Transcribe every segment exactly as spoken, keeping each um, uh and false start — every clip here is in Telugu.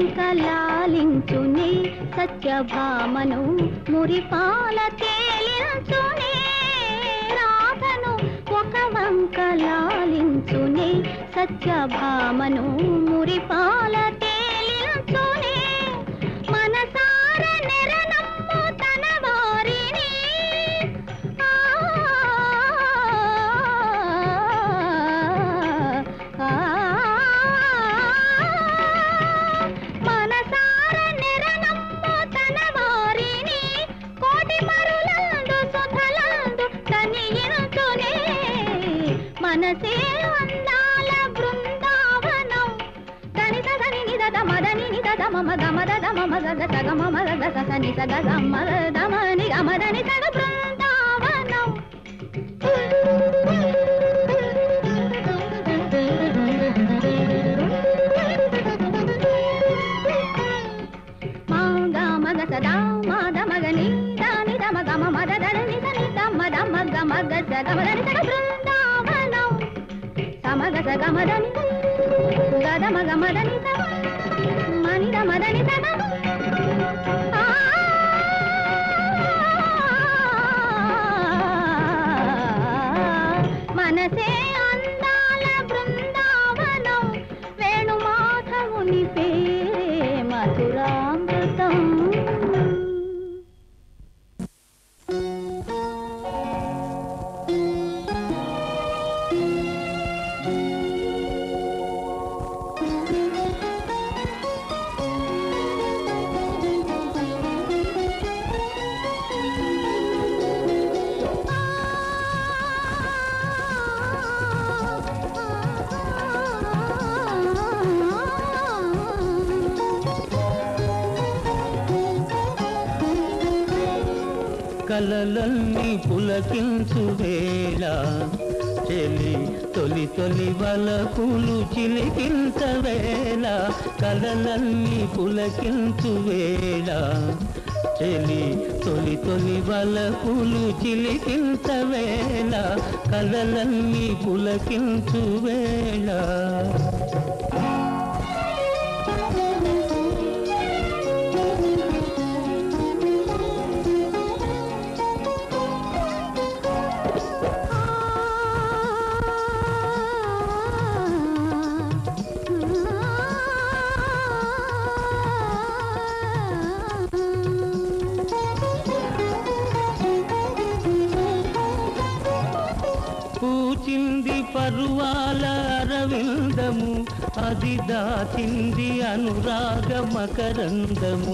వంక లాలించునే సత్యభామను మురిపాల తేలించునే రాధను ఒక వంక లాలించునే సత్యభామను మురిపాల తేలించునే మనసార నెరనమ్ము తన వారిని మనసార నెరనమ్ము తన వారిని కోటి మరులందు సుధలందు తనియించునే మనసే అందాల బృందావనం తని సగని నిద మదని నిద మమ గమద మమ గగ సగ మమ గగ సని సగ గమ దమని గమదని సగ బృందావనం మగ మగ సదా మద మగని దాని దమ గమ మద దని సని దమ దమ గమ గ సగ మదని సగ బృందావనం సమగ సగ మదని గద మగ మదని సగ మని దమ దని సగ మనసే అందాల బృందావనం వేణుమాధవుని పేరే మధురామృతం కలలన్నీ పులకించు వేళ చెలి తొలి తొలి వలపులు చిలికించ వేళ కలలన్నీ పులకించు వేళ చెలి తొలి తొలి వలపులు చిలికించ వేళ కలలన్నీ పులకించు వేళ పూచింది పరువాల అరవిందము అది దాచింది అనురాగ మకరందము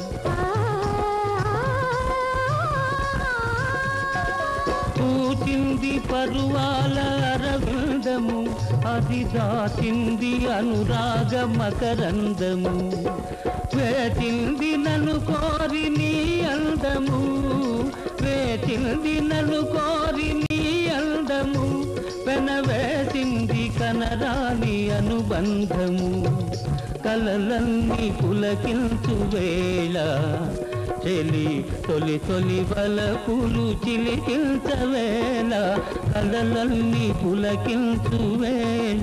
పూచింది పరువాల అరవిందము అది దాచింది అనురాగ మకరందము వేచింది నన్ను కోరి నీ అందము వేచింది నన్ను కోరి నీ అందము పెనవేసింది కనరాని అనుబంధము కలలన్నీ పులకించు వేళ చెలి తొలి తొలి వలపులు చిలికించ వేళ కలలన్నీ పులకించు వేళ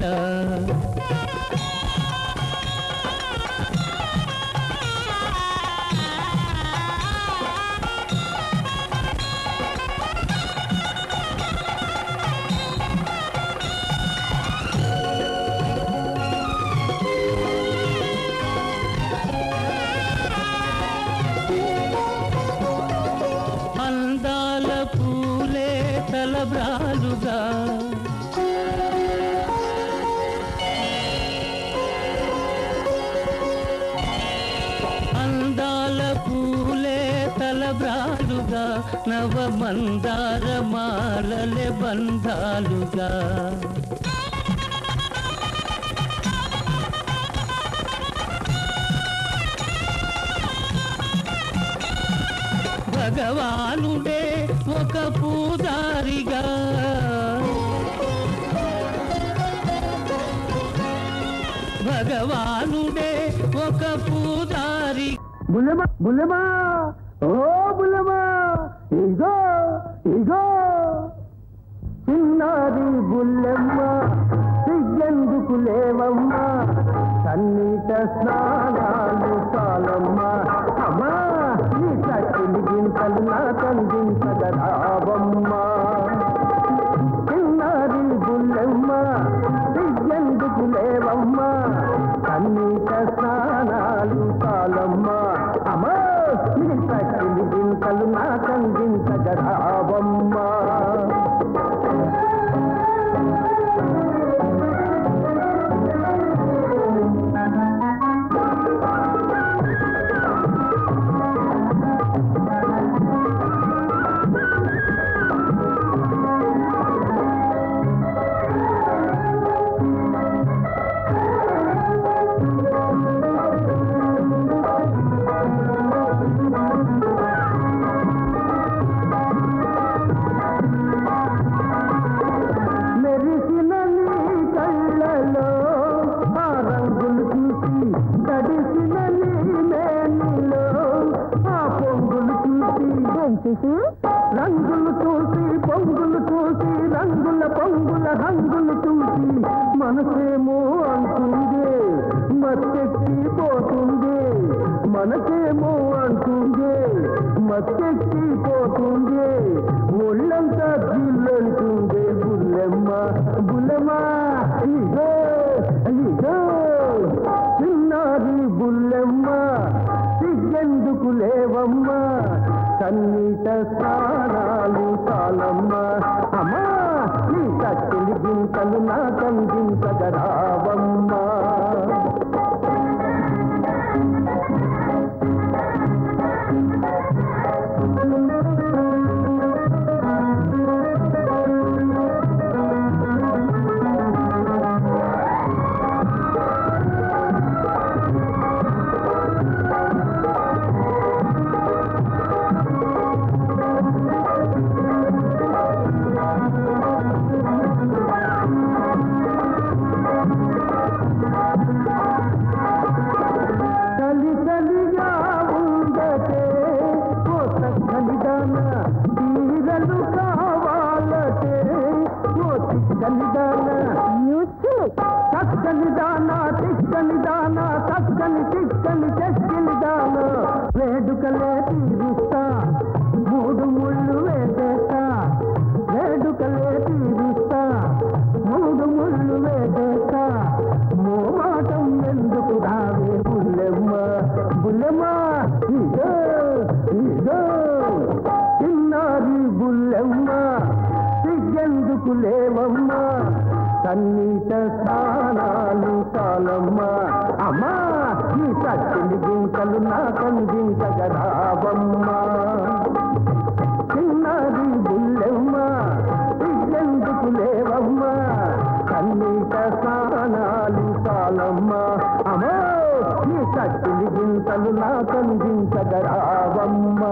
అందాల పూలే తలబ్రాలుగా అందాల పూలే తలబ్రాలుగా నవ మందార మాలలే బంధాలుగా భగవానుడే ఒక పూజారిగా భగవానుడే ఒక పూజారి బుల్లెమా బుల్లెమా ఓ బుల్లెమా ఇగో ఇగో చిన్నారి బుల్లెమ్మ ఎందుకు లేవమ్మా కన్నీట స్నానాలు చాలమ్మా అమ్మా నీ చక్కిలి గింతలు నా కందించగరావమ్మా చిన్నారి బుల్లెమ్మ ఎందుకు లేవమ్మా కన్నీట స్నానాలు చాలమ్మా అమ్మా నీ చక్కిలి గింతలు నా కందించగరావమ్మా రంగులు చూసి పొంగులు చూసి రంగుల పొంగుల రంగులు చూసి మనసేమో అంటుంది మత్తెక్కి పోతుంది మనసేమో అంటుంది మత్తెక్కి పోతుంది ఒళ్ళంతా జిల్లంటుంది బుల్లెమ్మ బుల్లెమ్మ ఇదో ఇదో చిన్నారి బుల్లెమ్మ సిగ్గెందుకు లేవమ్మా కన్నీట స్నానాలు చాలమ్మా అమ్మా నీ చక్కిలి గింతలు నా కందించగరావమ్మా చక్కని దానా చిక్కని దానా చక్కని చిక్కని చెక్కని దానా వేడుకలే తీరుస్తా మూడు ముళ్ళు వేసేస్తా వేడుకలే తీరుస్తా మూడు ముళ్ళు వేసేస్తా మోమాటం ఎందుకు రావే బుల్లెమ్మ బుల్లెమ్మ ఇదో ఇదో చిన్నారి బుల్లెమ్మ సిగ్గెందుకు లేవమ్మా కన్నీట స్నానాలు చాలమ్మా అమ్మా ఈ చక్కిలి గింతలు నా కందించగరావమ్మా చిన్నారి బుల్లెమ్మ ఎందుకు లేవమ్మా కన్నీట స్నానాలు చాలమ్మా అమ్మా ఈ చక్కిలి గింతలు నా కందించగరావమ్మా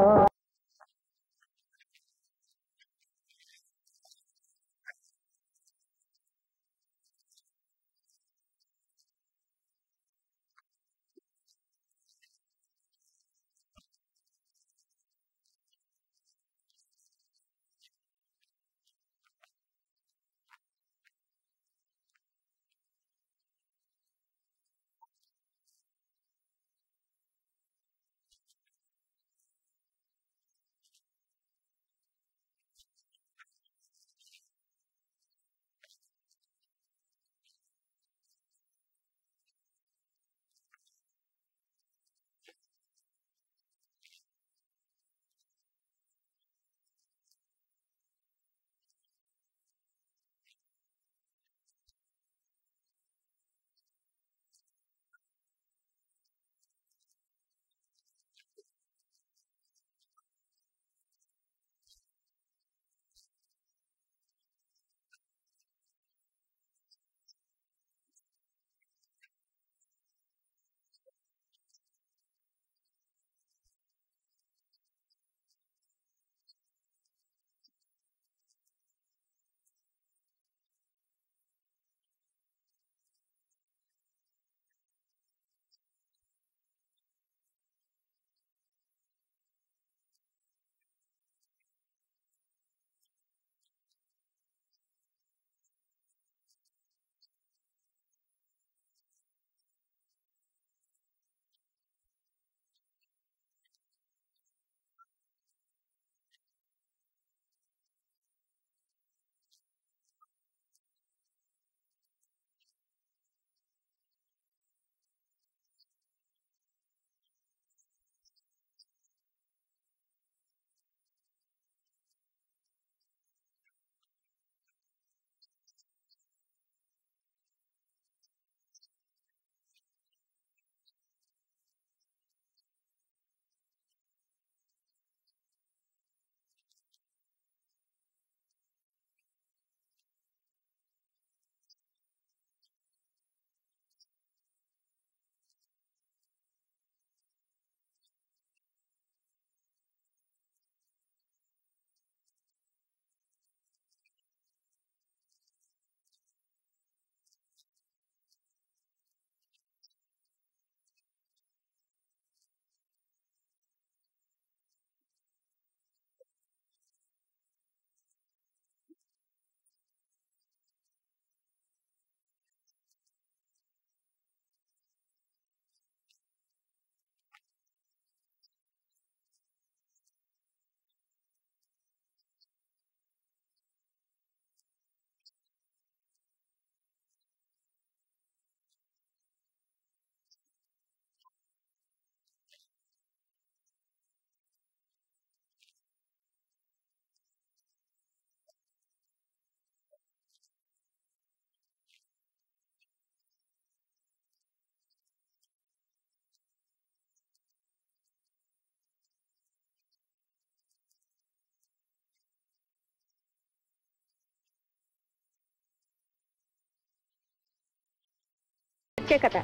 ప్రత్యేకత.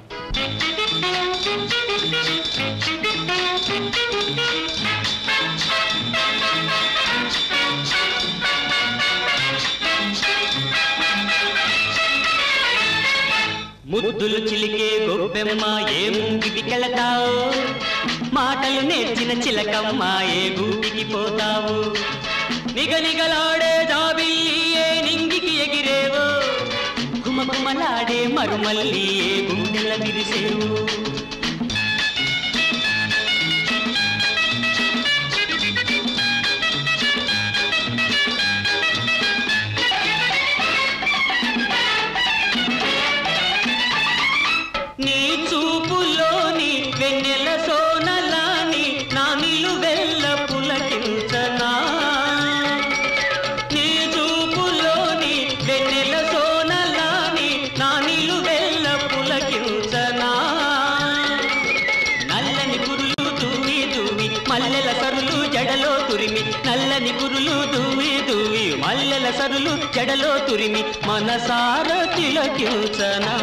ముద్దులు చిలికే గొప్పెమ్మ ఏ ముంగిటి కెళతావు, మాటలు నేర్చిన చిలకమ్మ ఏ గూటికి పోతావు, నిగనిగలాడే జాబిల్లి ఏ నింగికి ఎగిరేవో, గుమగుమలాడే మరుమల్లి ఏ గుండెల విరిసేవు. నీ చూపులోని వెన్నెల సోనలాని నా నిలువెల్ల పులకించనా, నీ చూపులోని వెన్నెల సోనలాని నా నిలువెల్ల పులకించనా, నల్లని కురులు దూవి దూవి మల్లెల సరులు జడలో తురిమి, నల్లని కురులు దూవి దూవి మల్లెల సరులు జడలో తురిమి మనసార తిలకించనా.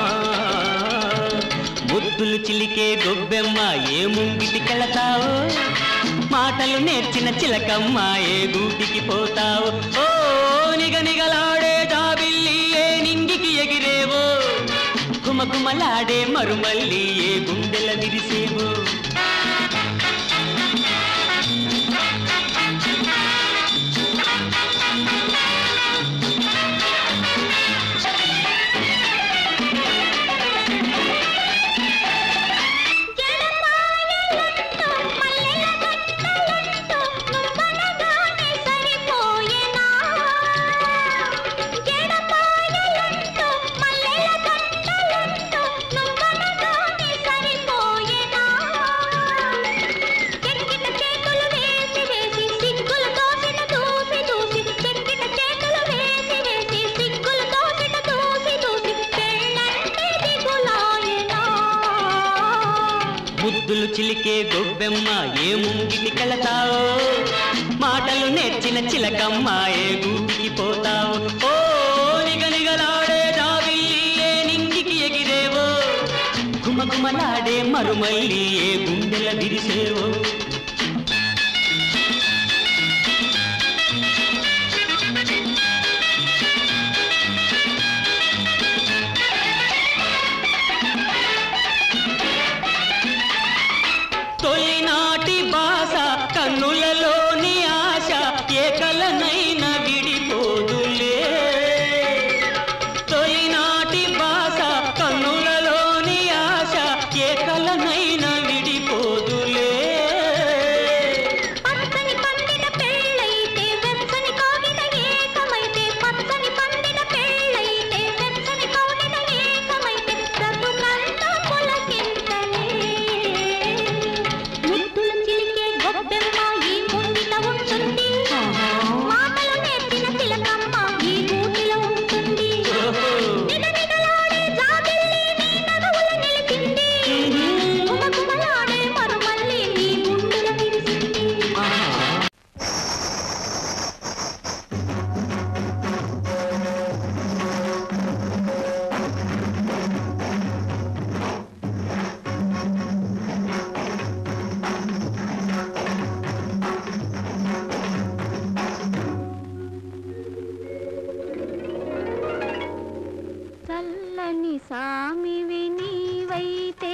ముద్దులు చిలికే గొబ్బెమ్మ ఏ ముంగిటి కెళతావు, మాటలు నేర్చిన చిలకమ్మ ఏ గూటికి పోతావు, ఓ నిగనిగలాడే జాబిల్లి ఏ నింగికి ఎగిరేవో, గుమగుమలాడే మరుమల్లి ఏ గుండెల విరిసేవో. ముద్దులు చిలికే గొబ్బెమ్మ ఏ ముంగిటి కెళతావు, మాటలు నేర్చిన చిలకమ్మ ఏ గూటికి పోతావు, ఓ నిగనిగలాడే జాబిల్లి ఏ నింగికి ఎగిరేవో, గుమగుమలాడే మరుమల్లి ఏ గుండెల విరిసేవో. తొలినాటి బాస కన్నులలోని ఆశ ఏ కలనైన విడిపోదులే, తొలినాటి బాస కన్నులలోని ఆశ ఏ కలనైన విడిపోదులే. పచ్చని పండిన పెళ్ళైతే వెచ్చని కవిత ఏకమైతే, పచ్చని పండిన పెళ్ళైతే వెచ్చని కవిత ఏకమైతే బ్రతుకంతా పులకింతలే. ముద్దులు చిలికే గొబ్బెమ్మ ఈ ముంగిట ఉంటుంది, మాటలు నేర్చిన చిలకమ్మ ఈ గూటిలో ఉంటుంది, నిగనిగలాడే జాబిల్లి నీ నగవుల నిలిచింది, గుమగుమలాడే మరుమల్లి నీ గుండెల విరిసింది. చల్లని సామివి నీవైతే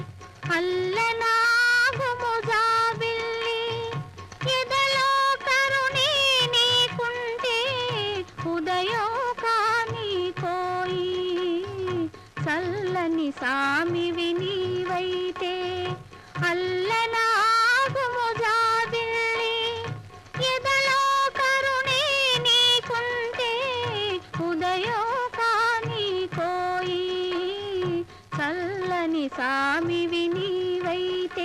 అల్లనాగుము జాబిల్లి, ఎదలో కరుణే నీకుంటే ఉదయం కాని కోయి, చల్లని సామివి నీవైతే అల్లనాగుము జాబిల్లి, ఎదలో కరుణే నీకుంటే ఉదయం కాని కోయి, చల్లని సామివి నీవైతే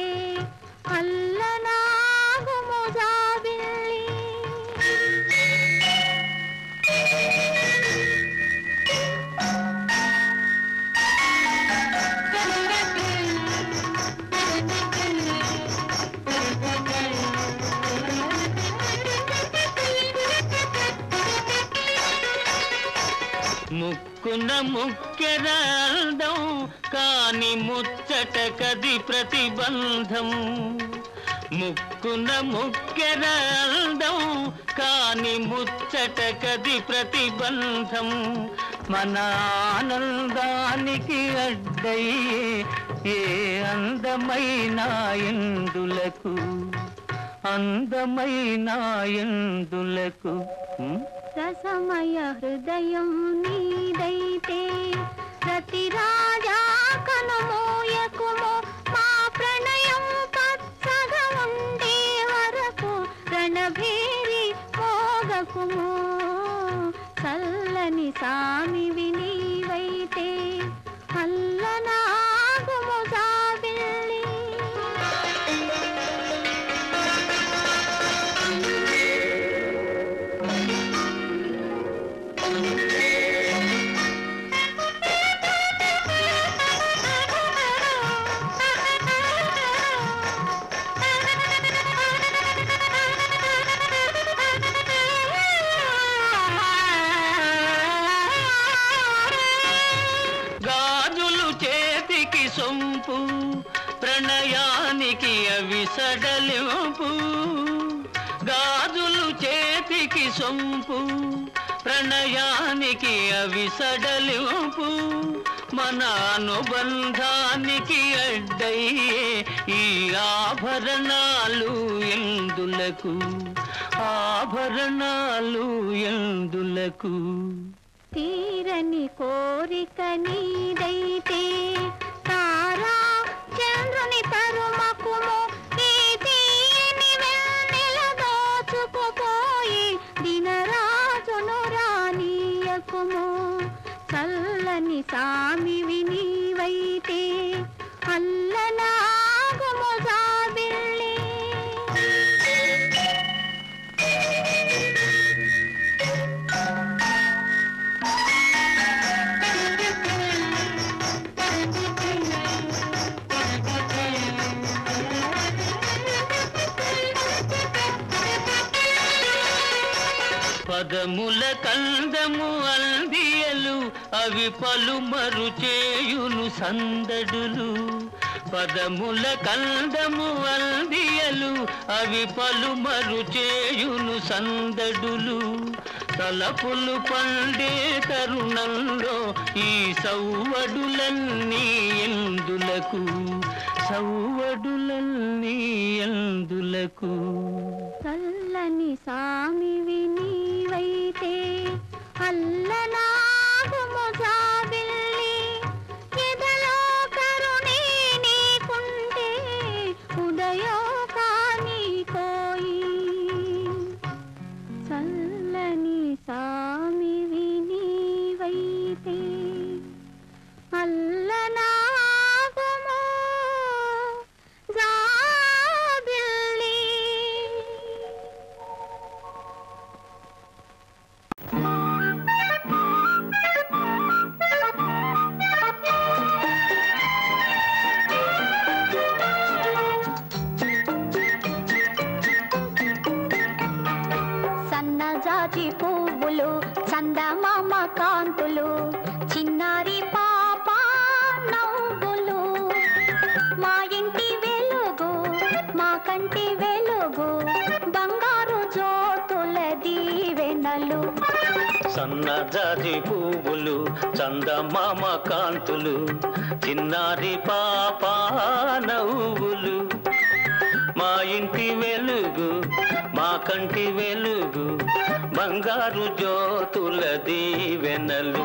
అల్లనాగుము జాబిల్లి. ముక్కున ముక్కెర అందం కాని ముచ్చట కది ప్రతిబంధం ముక్కున ముక్కెర అందం కాని ముచ్చట కది ప్రతిబంధం మన ఆనందానికి అడ్డయ్యే ఏ అందమైన ఎందులకు అందమైన ఎందులకు రసమయ హృదయం నీదైతే రతి రాజా కనుమోయకుము మా ప్రణయం పచ్చగా ఉండే వరకు రణభేరి మోగకుము చల్లని సామివి నీవైతే అల్లనాగుము జాబిల్లి సొంపు ప్రణయానికి అవి సడలింపు గాజులు చేతికి సొంపు ప్రణయానికి అవి సడలింపు మన అనుబంధానికి అడ్డయ్యే ఈ ఆభరణాలు ఎందులకు ఆభరణాలు ఎందులకు తీరని కోరిక నీదైతే తారా చంద్రుని తరుమకుము ఈ తీయని వెన్నెల దోచుకుపోయి దినరాజును రానీయకుము చల్లని సామివి నీవైతే అల్లనాగుము జాబిల్లి పదముల కందము అందియలు అవి పలుమరు చేయును సందడులు పదముల కందము అందియలు అవి పలుమరు చేయును సందడులు తలపులు పండే తరుణంలో ఈ సౌవడులన్నీ ఎందులకు సౌవడులన్నీ ఎందులకు చల్లని సామివి నీవైతే అల్లనాగుము జాబిల్లి ఎదలో కరుణే నీకుంటే ఉదయో కాని కోయి చల్లని సామివి నీవైతే అల్లనాగుము జాబిల్లి సన్నజాజి పువ్వులు చందమామ కాంతులు చిన్నారి పాప నవ్వులు మా ఇంటి వెలుగు మా కంటి వెలుగు బంగారు జ్యోతుల దీవెనలు సన్నజాజి పువ్వులు చందమామ కాంతులు చిన్నారి పాప నవ్వులు మా ఇంటి వెలుగు మా కంటి వెలుగు బంగారు జ్యోతుల దీవెనలు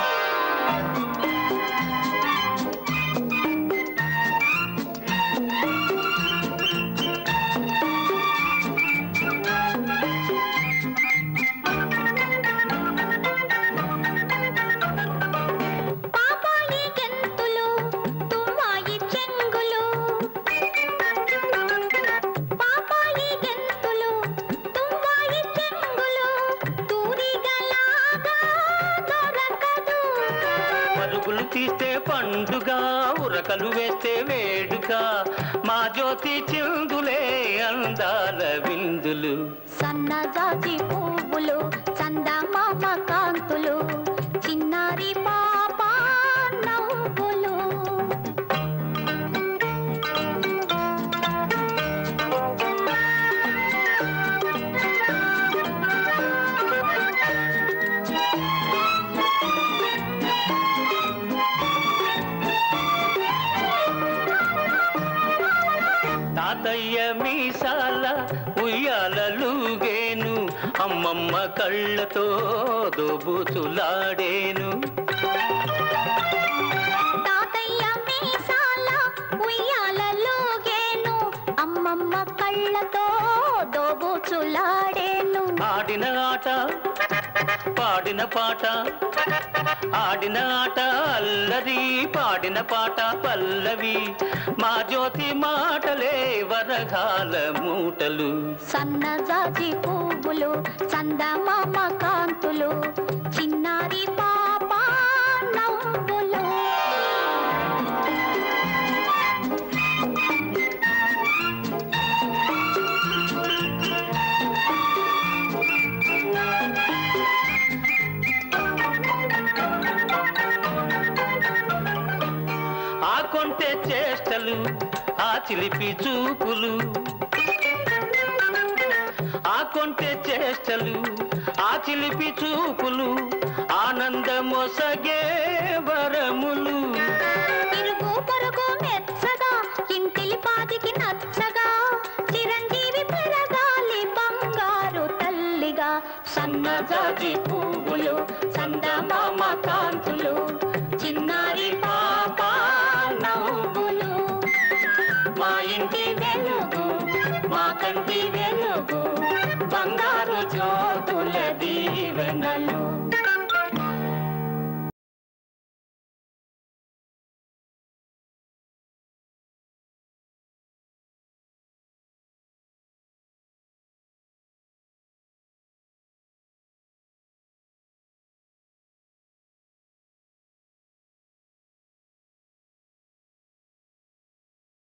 తీస్తే పండుగ ఉరకలు వేస్తే వేడుక మా జ్యోతి చిందులే అందాల విందులు సన్నజాజి పువ్వులు చందమామ కాంతులు చిన్న తాతయ్య మీసాల ఉయ్యాలలుగేను అమ్మమ్మ కళ్ళతో దోబుతులాడేను తాతయ్య మీసాల ఉయ్యాలలుగేను అమ్మమ్మ కళ్ళతో దోబుతులాడేను ఆడిన ఆట పాడిన పాట ఆడిన ఆట అల్లరి పాడిన పాట పల్లవి మా జ్యోతి మాటలే వరగాల మూటలు సన్నజాజి పువ్వులు చందమామ కాంతులు చిన్నారి పాప నవ్వులు ఆ కొంటె చేష్టలు ఆ చిలిపి చూపులు ఆ కొంటె చేష్టలు ఆ చిలిపి చూపులు ఆనందమొసగే వరములు ఇరుగు పొరుగు మెచ్చగా ఇంటిలి పాదికి నచ్చగా చిరంజీవి పెరగాలి బంగారు తల్లిగా సన్నజాజి పువ్వులు చందమామ కాంతులు చిన్నారి పాప నవ్వులు మా ఇంటి వెలుగు మా కంటి వెలుగు బంగారు జ్యోతుల దీవెనలు